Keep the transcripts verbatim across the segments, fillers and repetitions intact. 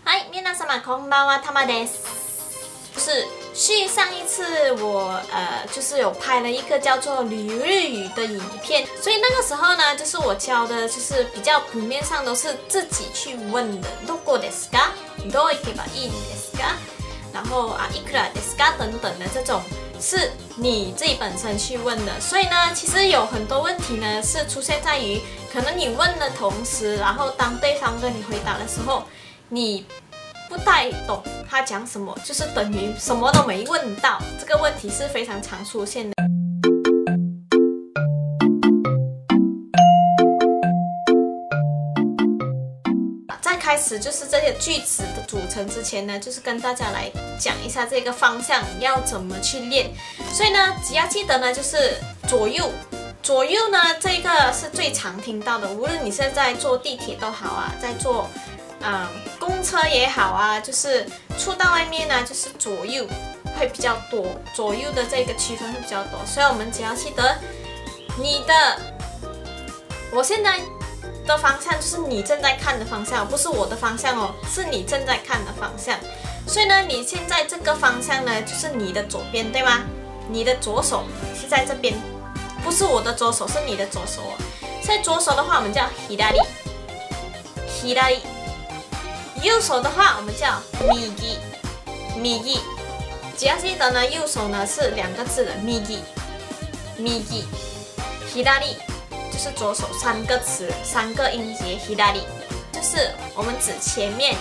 嗨，皆様こんばんは，たまです。就是续上一次我呃就是有拍了一个叫做旅日语的影片，所以那个时候呢，就是我教的就是比较普遍上都是自己去问的，どこですか？どう行けばいいんですか？然后啊，いくらですか？等等的这种是你自己本身去问的，所以呢，其实有很多问题呢是出现在于可能你问的同时，然后当对方跟你回答的时候，你不太懂他讲什么，就是等于什么都没问到。这个问题是非常常出现的。在开始就是这些句子的组成之前呢，就是跟大家来讲一下这个方向要怎么去练。所以呢，只要记得呢，就是左右。左右呢，这个是最常听到的，无论你是在坐地铁都好啊，在坐嗯公车也好啊，就是出到外面呢，就是左右会比较多，左右的这个区分会比较多，所以我们只要记得你的，我现在的方向就是你正在看的方向，不是我的方向哦，是你正在看的方向。所以呢，你现在这个方向呢，就是你的左边，对吗？你的左手是在这边。不是我的左手，是你的左手哦。所以左手的话，我们叫左，左。右手的话，我们叫右，右。只要记得呢，右手呢是两个字的右，右。左就是左手三个词，三个音节。左就是我们指前面，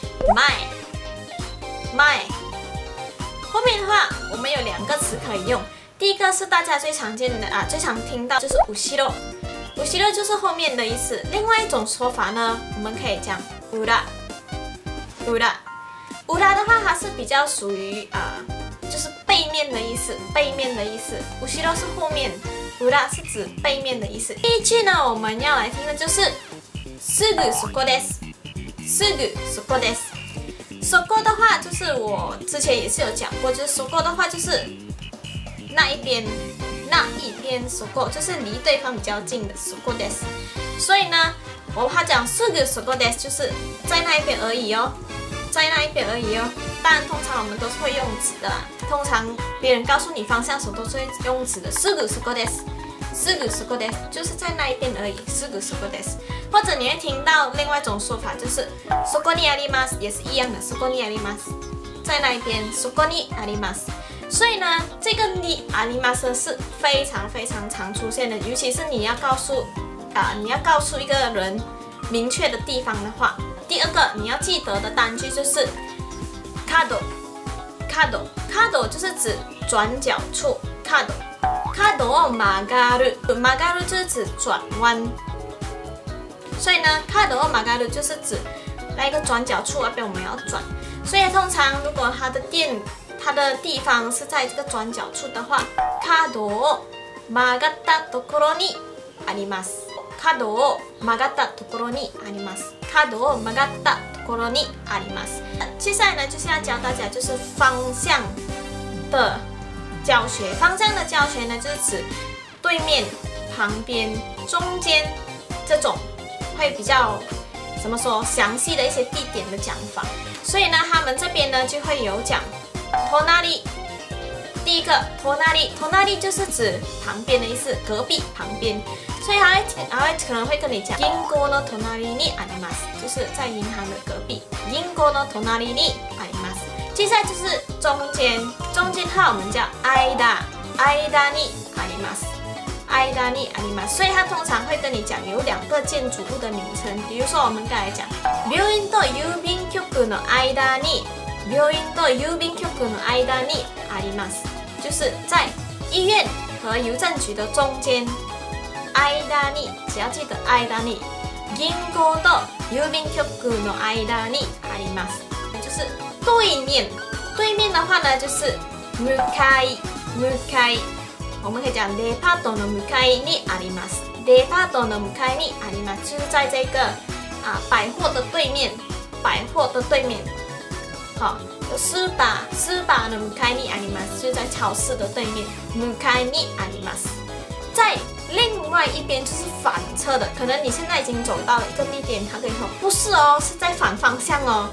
前，前。后面的话，我们有两个词可以用。第一个是大家最常见的啊，最常听到就是後ろ，後ろ就是后面的意思。另外一種說法呢，我們可以講裏，裏，裏的話，它是比較屬於啊，就是背面的意思，背面的意思。後ろ是後面，裏是指背面的意思。第一句呢，我們要來聽的就是すぐそこです，すぐそこです。そこ的話，就是我之前也是有講過，就是そこ的話就是。那一边，那一边そこ就是离对方比较近的そこです。所以呢，我他讲すぐそこです，就是在那一边而已哦，在那一边而已哦。当然，通常我们都是会用指的啦。通常别人告诉你方向时候都是会用指的。すぐそこです，すぐそこです，就是在那一边而已。すぐそこです。或者你会听到另外一种说法，就是そこにあります，也是一样的。そこにあります，在那一边。そこにあります。所以呢，这个にあります是非常非常常出现的，尤其是你要告诉啊、呃，你要告诉一个人明确的地方的话。第二个你要记得的单句就是角，角，角就是指转角处，角，角を曲がる，曲がる就是指转弯。所以呢，角を曲がる就是指那一个转角处那边我们要转。所以通常如果它的店它的地方是在这个转角处的话，角を曲がったところにあります。角を曲がったところにあります。角を曲がったところにあります。接下来呢，就是要教大家就是方向的教学。方向的教学呢，就是指对面、旁边、中间这种会比较怎么说详细的一些地点的讲法。所以呢，他们这边呢就会有讲。隣，第一个隣，隣就是指旁边的意思，隔壁、旁边。所以还还可能会跟你讲，銀行の隣にあります，就是在银行的隔壁。銀行の隣にあります。接下来就是中间，中间的话我们叫間，間にあります。間にあります。所以它通常会跟你讲有两个建筑物的名称，比如说我们刚才讲，病院と郵便局の間に。病院と郵便局の間にあります，就是在医院和邮政局的中间。間に，只要记得間に。銀行と郵便局の間にあります，就是对面。对面的话呢，就是向かい，向かい。我们可以讲デパートの向かいにあります。デパートの向かいにあります，就是在这个啊百貨的对面，百貨的对面。好，スーパー、スーパーの向かいにあります，就在超市的对面。向かいにあります。在另外一边就是反侧的，可能你现在已经走到了一个地点，他跟你说不是哦，是在反方向哦。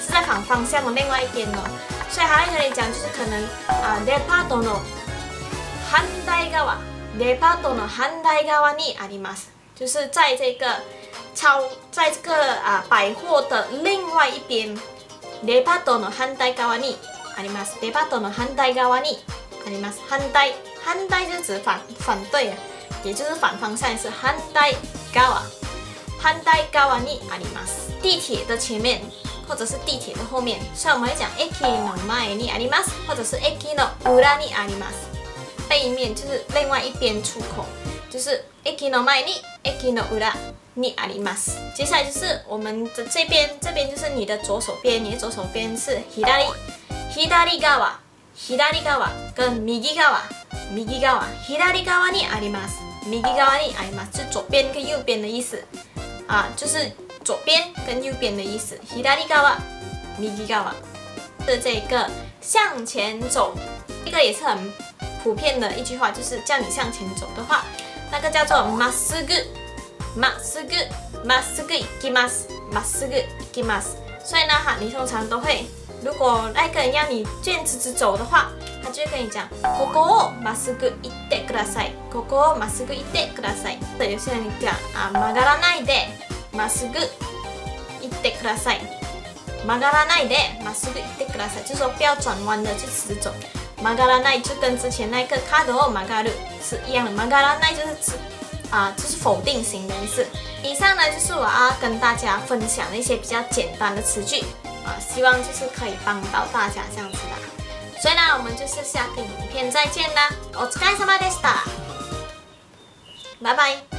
是在反方向的另外一边哦。所以他会跟你讲，就是可能啊，デパートの反対側、デパートの反対側にあります，就是在这个超，在这个啊百货的另外一边。デパートの反対側にあります。デパートの反対側にあります。反対，反対就指反反对啊，也就是反方向是反対側。反対側にあります。地铁的前面，或者是地铁的后面，所以我们会讲駅の前にあります，或者是駅の裏にあります。背面就是另外一边出口，就是駅の前に駅の裏にあります。接下来就是我们的这边，这边就是你的左手边，你的左手边是左、左側、左側跟右側、右側、左側にあります。右側にあります，是左边跟右边的意思啊，就是左边跟右边的意思。左側、右側是这个向前走，这个也是很普遍的一句话，就是叫你向前走的话，那个叫做まっすぐ。まっすぐ、まっすぐ行きます，まっすぐ行きます。所以呢，哈，你通常都会，如果那个人要你坚持直走的话，他就会跟你讲，ここをまっすぐ行ってください。ここをまっすぐ行ってください。有些人讲啊，曲がらないでまっすぐ行ってください。曲がらないでまっすぐ行ってください，就是说不要转弯的，就直走。曲がらない就跟之前那个角を曲がる是一样的，曲がらない就是指。啊，就是否定型的意思。以上呢就是我要跟大家分享的一些比较简单的词句啊，希望就是可以帮到大家这样子的。所以呢，我们就是下个影片再见啦，お疲れ様でした，拜拜。